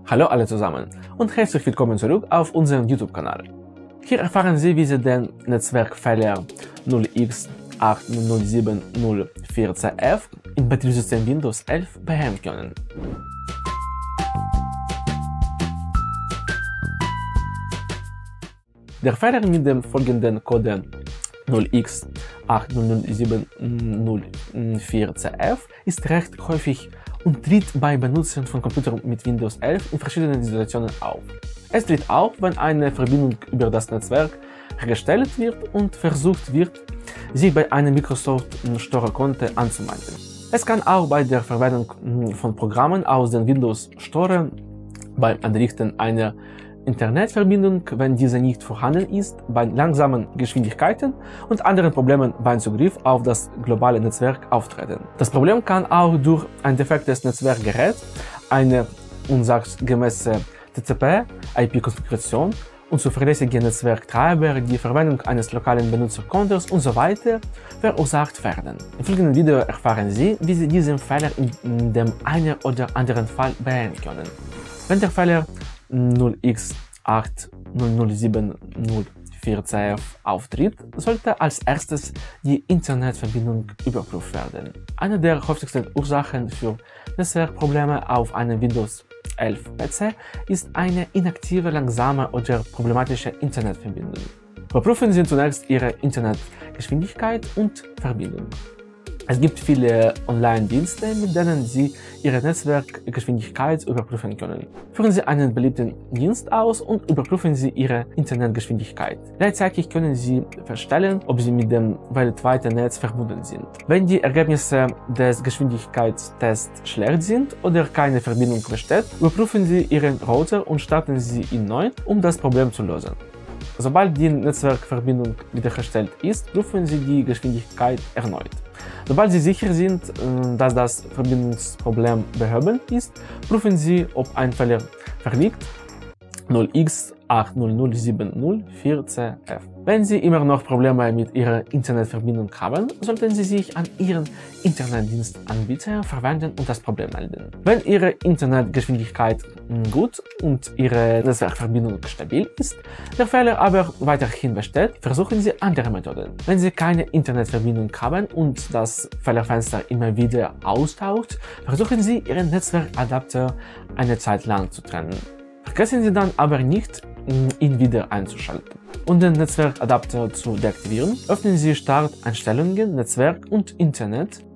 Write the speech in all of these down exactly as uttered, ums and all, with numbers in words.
Hallo alle zusammen und herzlich willkommen zurück auf unserem YouTube-Kanal. Hier erfahren Sie, wie Sie den Netzwerkfehler null x acht null null sieben null vier c f im Betriebssystem Windows elf beheben können. Der Fehler mit dem folgenden Code null x acht null null sieben null vier c f ist recht häufig und tritt bei Benutzern von Computern mit Windows elf in verschiedenen Situationen auf. Es tritt auf, wenn eine Verbindung über das Netzwerk hergestellt wird und versucht wird, sich bei einem Microsoft Store Konto anzumelden. Es kann auch bei der Verwendung von Programmen aus dem Windows Store, beim Einrichten einer Internetverbindung, wenn diese nicht vorhanden ist, bei langsamen Geschwindigkeiten und anderen Problemen beim Zugriff auf das globale Netzwerk auftreten. Das Problem kann auch durch ein defektes Netzwerkgerät, eine unsachgemäße T C P/I P-Konfiguration, unzuverlässige Netzwerktreiber, die Verwendung eines lokalen Benutzerkontos und so weiter verursacht werden. Im folgenden Video erfahren Sie, wie Sie diesen Fehler in dem einen oder anderen Fall beheben können. Wenn der Fehler null x acht null null sieben null vier c f auftritt, sollte als erstes die Internetverbindung überprüft werden. Eine der häufigsten Ursachen für Netzwerkprobleme auf einem Windows elf P C ist eine inaktive, langsame oder problematische Internetverbindung. Überprüfen Sie zunächst Ihre Internetgeschwindigkeit und Verbindung. Es gibt viele Online-Dienste, mit denen Sie Ihre Netzwerkgeschwindigkeit überprüfen können. Führen Sie einen beliebten Dienst aus und überprüfen Sie Ihre Internetgeschwindigkeit. Gleichzeitig können Sie feststellen, ob Sie mit dem weltweiten Netz verbunden sind. Wenn die Ergebnisse des Geschwindigkeitstests schlecht sind oder keine Verbindung besteht, überprüfen Sie Ihren Router und starten Sie ihn neu, um das Problem zu lösen. Sobald die Netzwerkverbindung wiederhergestellt ist, prüfen Sie die Geschwindigkeit erneut. Sobald Sie sicher sind, dass das Verbindungsproblem behoben ist, prüfen Sie, ob ein Fehler vorliegt. null x acht null null sieben null vier c f. Wenn Sie immer noch Probleme mit Ihrer Internetverbindung haben, sollten Sie sich an Ihren Internetdienstanbieter verwenden und das Problem melden. Wenn Ihre Internetgeschwindigkeit gut und Ihre Netzwerkverbindung stabil ist, der Fehler aber weiterhin besteht, versuchen Sie andere Methoden. Wenn Sie keine Internetverbindung haben und das Fehlerfenster immer wieder auftaucht, versuchen Sie Ihren Netzwerkadapter eine Zeit lang zu trennen. Vergessen Sie dann aber nicht, ihn wieder einzuschalten. Um den Netzwerkadapter zu deaktivieren, öffnen Sie Start, Einstellungen, Netzwerk und Internet,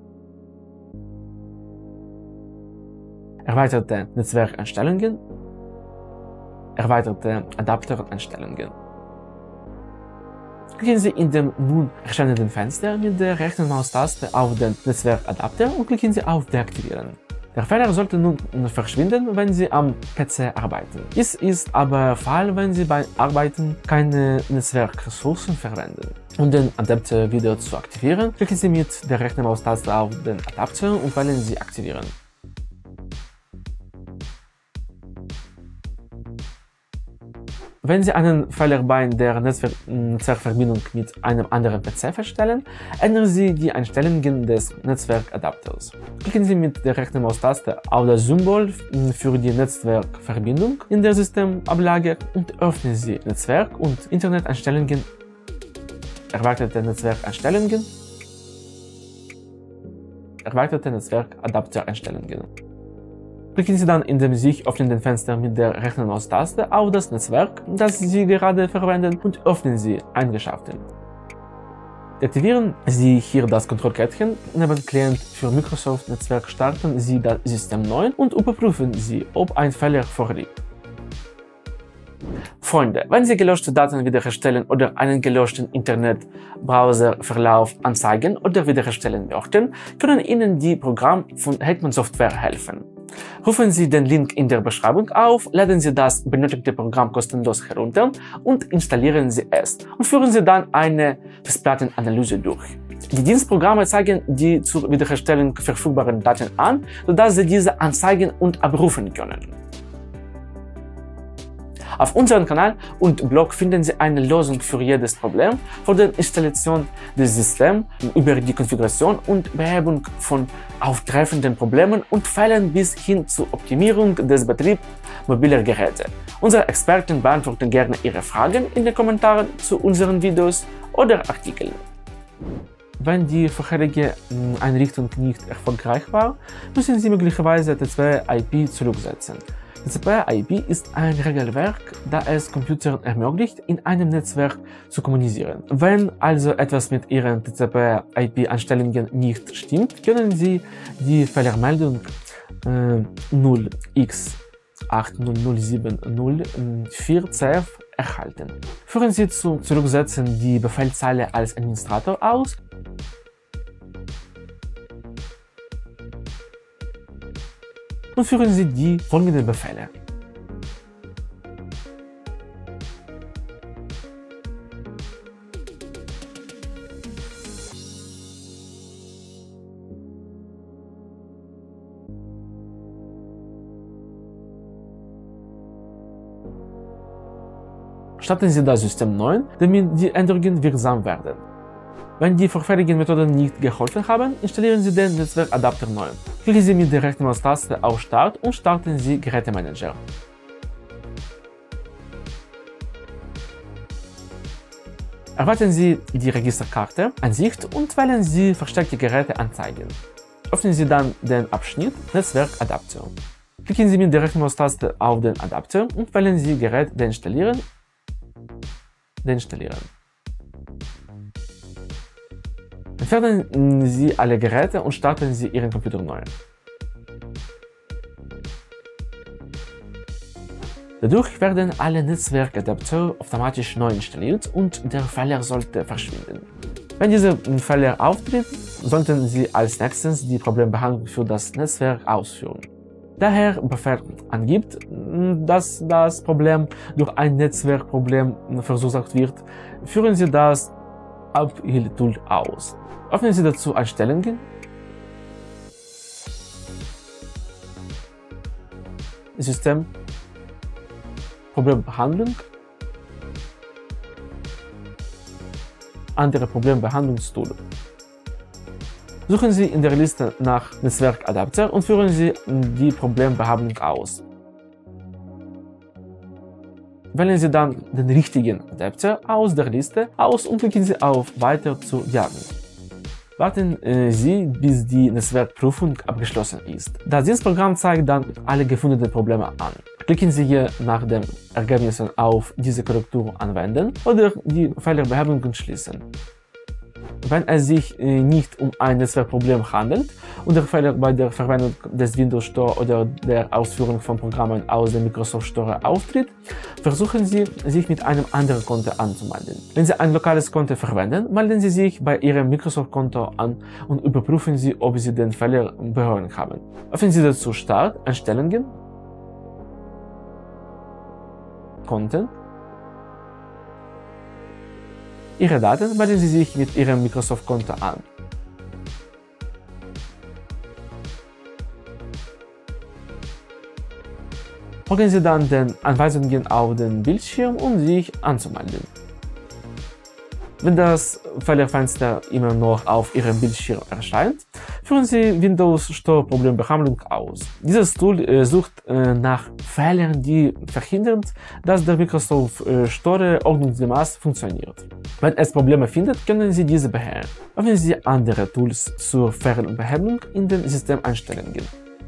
erweiterte Netzwerkeinstellungen, erweiterte Adaptereinstellungen. Klicken Sie in dem nun erscheinenden Fenster mit der rechten Maustaste auf den Netzwerkadapter und klicken Sie auf Deaktivieren. Der Fehler sollte nun verschwinden, wenn Sie am P C arbeiten. Dies ist aber der Fall, wenn Sie beim Arbeiten keine Netzwerkressourcen verwenden. Um den Adapter wieder zu aktivieren, klicken Sie mit der rechten Maustaste auf den Adapter und wählen Sie Aktivieren. Wenn Sie einen Fehler bei der Netzwerkverbindung mit einem anderen P C feststellen, ändern Sie die Einstellungen des Netzwerkadapters. Klicken Sie mit der rechten Maustaste auf das Symbol für die Netzwerkverbindung in der Systemablage und öffnen Sie Netzwerk- und Interneteinstellungen, erweiterte Netzwerkeinstellungen, erweiterte Netzwerkadaptereinstellungen. Klicken Sie dann in dem sich öffnenden Fenster mit der rechten Maustaste auf das Netzwerk, das Sie gerade verwenden, und öffnen Sie Eigenschaften. Deaktivieren Sie hier das Kontrollkettchen. Neben Client für Microsoft Netzwerk starten Sie das System neu und überprüfen Sie, ob ein Fehler vorliegt. Freunde, wenn Sie gelöschte Daten wiederherstellen oder einen gelöschten Internetbrowserverlauf anzeigen oder wiederherstellen möchten, können Ihnen die Programme von Hetman Software helfen. Rufen Sie den Link in der Beschreibung auf, laden Sie das benötigte Programm kostenlos herunter und installieren Sie es und führen Sie dann eine Festplattenanalyse durch. Die Dienstprogramme zeigen die zur Wiederherstellung verfügbaren Daten an, sodass Sie diese anzeigen und abrufen können. Auf unserem Kanal und Blog finden Sie eine Lösung für jedes Problem, von der Installation des Systems über die Konfiguration und Behebung von auftreffenden Problemen und Fällen bis hin zur Optimierung des Betriebs mobiler Geräte. Unsere Experten beantworten gerne Ihre Fragen in den Kommentaren zu unseren Videos oder Artikeln. Wenn die vorherige Einrichtung nicht erfolgreich war, müssen Sie möglicherweise T C P I P zurücksetzen. T C P I P ist ein Regelwerk, da es Computern ermöglicht, in einem Netzwerk zu kommunizieren. Wenn also etwas mit Ihren T C P I P-Einstellungen nicht stimmt, können Sie die Fehlermeldung äh, null x acht null null sieben null vier C F erhalten. Führen Sie zum Zurücksetzen die Befehlszeile als Administrator aus und führen Sie die folgenden Befehle. Starten Sie das System neu, damit die Änderungen wirksam werden. Wenn die vorherigen Methoden nicht geholfen haben, installieren Sie den Netzwerkadapter neu. Klicken Sie mit der rechten Maustaste auf Start und starten Sie Gerätemanager. Erweitern Sie die Registerkarte Ansicht und wählen Sie Versteckte Geräte anzeigen. Öffnen Sie dann den Abschnitt Netzwerkadapter. Klicken Sie mit der rechten Maustaste auf den Adapter und wählen Sie Gerät deinstallieren. deinstallieren. Entfernen Sie alle Geräte und starten Sie Ihren Computer neu. Dadurch werden alle Netzwerkadapter automatisch neu installiert und der Fehler sollte verschwinden. Wenn dieser Fehler auftritt, sollten Sie als nächstes die Problembehandlung für das Netzwerk ausführen. Da der Befehl angibt, dass das Problem durch ein Netzwerkproblem verursacht wird, führen Sie das Abhilfetool aus. Öffnen Sie dazu Einstellungen, System, Problembehandlung, andere Problembehandlungstool. Suchen Sie in der Liste nach Netzwerkadapter und führen Sie die Problembehandlung aus. Wählen Sie dann den richtigen Adapter aus der Liste aus und klicken Sie auf Weiter zur Diagnose. Warten äh, Sie, bis die Netzwerkprüfung abgeschlossen ist. Das Dienstprogramm zeigt dann alle gefundenen Probleme an. Klicken Sie hier nach den Ergebnissen auf diese Korrektur anwenden oder die Fehlerbehebung schließen. Wenn es sich äh, nicht um ein Netzwerkproblem handelt und der Fehler bei der Verwendung des Windows Store oder der Ausführung von Programmen aus dem Microsoft Store auftritt, versuchen Sie, sich mit einem anderen Konto anzumelden. Wenn Sie ein lokales Konto verwenden, melden Sie sich bei Ihrem Microsoft-Konto an und überprüfen Sie, ob Sie den Fehler behoben haben. Öffnen Sie dazu Start, Einstellungen, Konten. Ihre Daten melden Sie sich mit Ihrem Microsoft-Konto an. Folgen Sie dann den Anweisungen auf den Bildschirm, um sich anzumelden. Wenn das Fehlerfenster immer noch auf Ihrem Bildschirm erscheint, führen Sie Windows Store Problembehandlung aus. Dieses Tool äh, sucht äh, nach Fehlern, die verhindern, dass der Microsoft äh, Store ordnungsgemäß funktioniert. Wenn es Probleme findet, können Sie diese beheben. Öffnen Sie andere Tools zur Fehlerbehebung in den Systemeinstellungen.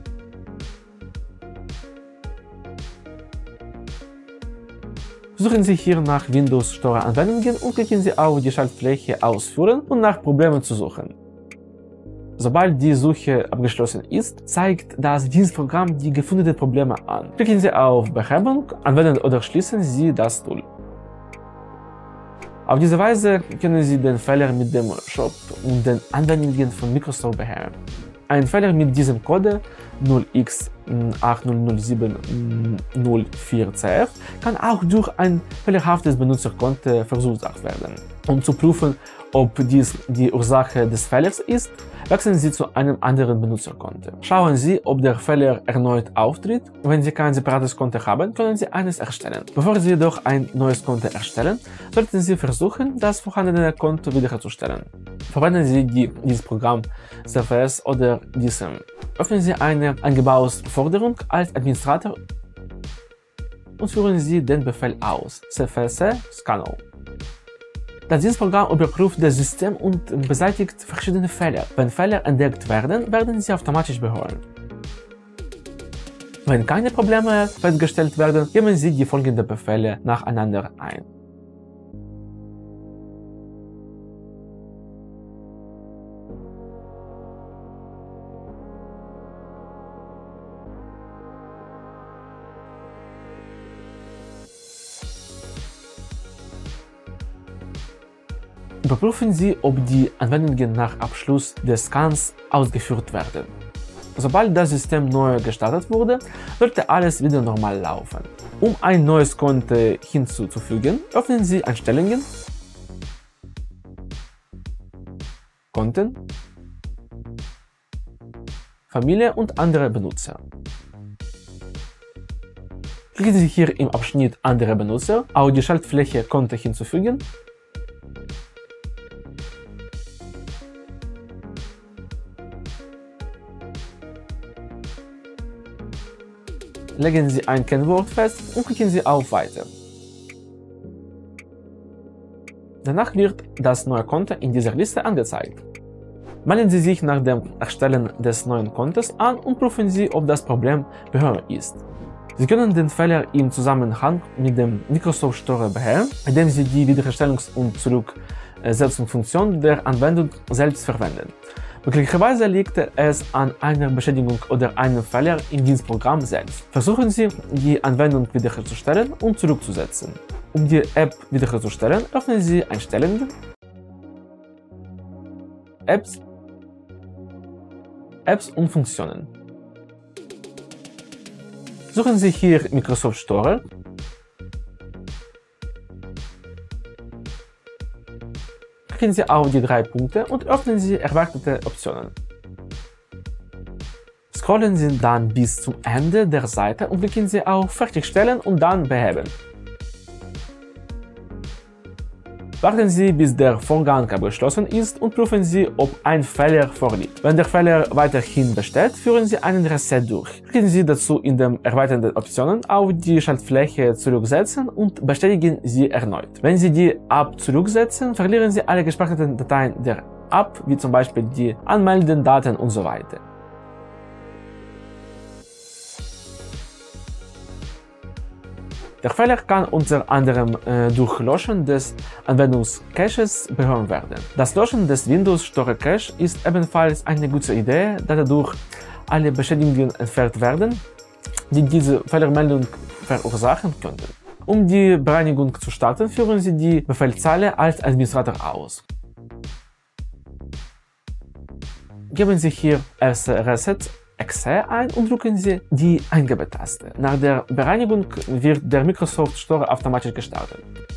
Suchen Sie hier nach Windows Store Anwendungen und klicken Sie auf die Schaltfläche Ausführen und nach Problemen zu suchen. Sobald die Suche abgeschlossen ist, zeigt das Dienstprogramm die gefundenen Probleme an. Klicken Sie auf Behebung, anwenden oder schließen Sie das Tool. Auf diese Weise können Sie den Fehler mit dem Shop und den Anwendungen von Microsoft beheben. Ein Fehler mit diesem Code null x acht null null sieben null vier C F kann auch durch ein fehlerhaftes Benutzerkonto verursacht werden. Um zu prüfen, ob dies die Ursache des Fehlers ist, wechseln Sie zu einem anderen Benutzerkonto. Schauen Sie, ob der Fehler erneut auftritt. Wenn Sie kein separates Konto haben, können Sie eines erstellen. Bevor Sie jedoch ein neues Konto erstellen, sollten Sie versuchen, das vorhandene Konto wiederherzustellen. Verwenden Sie die, dieses Programm C F S oder D S M. Öffnen Sie eine Eingebausforderung als Administrator und führen Sie den Befehl aus: C F S Scanner. Das Programm überprüft das System und beseitigt verschiedene Fehler. Wenn Fehler entdeckt werden, werden sie automatisch behoben. Wenn keine Probleme festgestellt werden, geben Sie die folgenden Befehle nacheinander ein. Überprüfen Sie, ob die Anwendungen nach Abschluss des Scans ausgeführt werden. Sobald das System neu gestartet wurde, sollte alles wieder normal laufen. Um ein neues Konto hinzuzufügen, öffnen Sie Einstellungen, Konten, Familie und andere Benutzer. Klicken Sie hier im Abschnitt Andere Benutzer auf die Schaltfläche Konto hinzufügen. Legen Sie ein Kennwort fest und klicken Sie auf Weiter. Danach wird das neue Konto in dieser Liste angezeigt. Melden Sie sich nach dem Erstellen des neuen Kontos an und prüfen Sie, ob das Problem behoben ist. Sie können den Fehler im Zusammenhang mit dem Microsoft Store beheben, indem Sie die Wiederherstellungs- und Zurücksetzungsfunktion der Anwendung selbst verwenden. Möglicherweise liegt es an einer Beschädigung oder einem Fehler im Dienstprogramm selbst. Versuchen Sie, die Anwendung wiederherzustellen und zurückzusetzen. Um die App wiederherzustellen, öffnen Sie Einstellungen, Apps, Apps und Funktionen. Suchen Sie hier Microsoft Store. Klicken Sie auf die drei Punkte und öffnen Sie erwartete Optionen. Scrollen Sie dann bis zum Ende der Seite und klicken Sie auf Fertigstellen und dann Beheben. Warten Sie, bis der Vorgang abgeschlossen ist und prüfen Sie, ob ein Fehler vorliegt. Wenn der Fehler weiterhin besteht, führen Sie einen Reset durch. Klicken Sie dazu in den erweiterten Optionen auf die Schaltfläche Zurücksetzen und bestätigen Sie erneut. Wenn Sie die App zurücksetzen, verlieren Sie alle gespeicherten Dateien der App, wie zum Beispiel die Anmeldedaten und so weiter. Der Fehler kann unter anderem äh, durch Löschen des Anwendungscaches behoben werden. Das Löschen des Windows Store Cache ist ebenfalls eine gute Idee, da dadurch alle Beschädigungen entfernt werden, die diese Fehlermeldung verursachen könnten. Um die Bereinigung zu starten, führen Sie die Befehlszeile als Administrator aus. Geben Sie hier Reset Exe ein und drücken Sie die Eingabetaste. Nach der Bereinigung wird der Microsoft Store automatisch gestartet.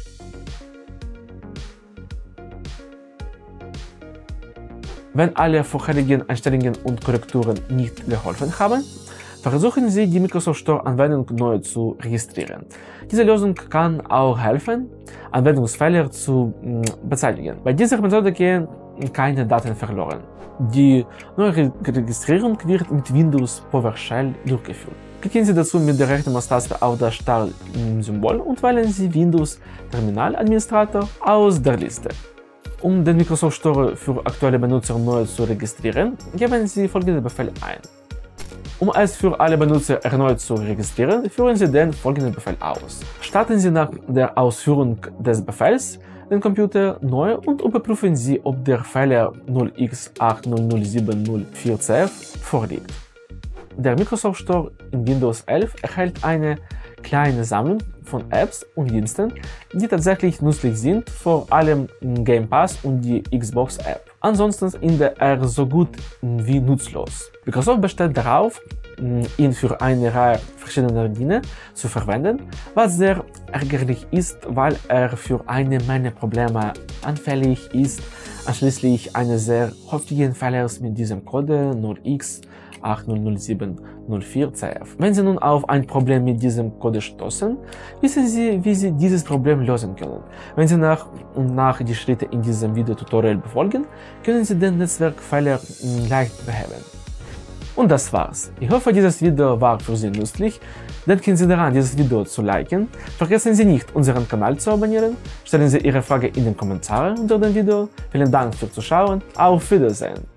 Wenn alle vorherigen Einstellungen und Korrekturen nicht geholfen haben, versuchen Sie, die Microsoft Store-Anwendung neu zu registrieren. Diese Lösung kann auch helfen, Anwendungsfehler zu beseitigen. Bei dieser Methode gehen keine Daten verloren. Die neue Registrierung wird mit Windows PowerShell durchgeführt. Klicken Sie dazu mit der rechten Maustaste auf das Start-Symbol und wählen Sie Windows Terminal Administrator aus der Liste. Um den Microsoft Store für aktuelle Benutzer neu zu registrieren, geben Sie folgenden Befehl ein. Um es für alle Benutzer erneut zu registrieren, führen Sie den folgenden Befehl aus. Starten Sie nach der Ausführung des Befehls den Computer neu und überprüfen Sie, ob der Fehler null x acht null null sieben null vier C F vorliegt. Der Microsoft Store in Windows elf erhält eine kleine Sammlung von Apps und Diensten, die tatsächlich nützlich sind, vor allem Game Pass und die Xbox App. Ansonsten ist er so gut wie nutzlos. Microsoft besteht darauf, ihn für eine Reihe verschiedener Dinge zu verwenden, was sehr ärgerlich ist, weil er für eine Menge Probleme anfällig ist, einschließlich eines sehr häufigen Fehlers mit diesem Code null x acht null null sieben null vier C F. Wenn Sie nun auf ein Problem mit diesem Code stoßen, wissen Sie, wie Sie dieses Problem lösen können. Wenn Sie nach und nach die Schritte in diesem Videotutorial befolgen, können Sie den Netzwerkfehler leicht beheben. Und das war's. Ich hoffe, dieses Video war für Sie nützlich. Denken Sie daran, dieses Video zu liken. Vergessen Sie nicht, unseren Kanal zu abonnieren. Stellen Sie Ihre Frage in den Kommentaren unter dem Video. Vielen Dank fürs Zuschauen. Auf Wiedersehen.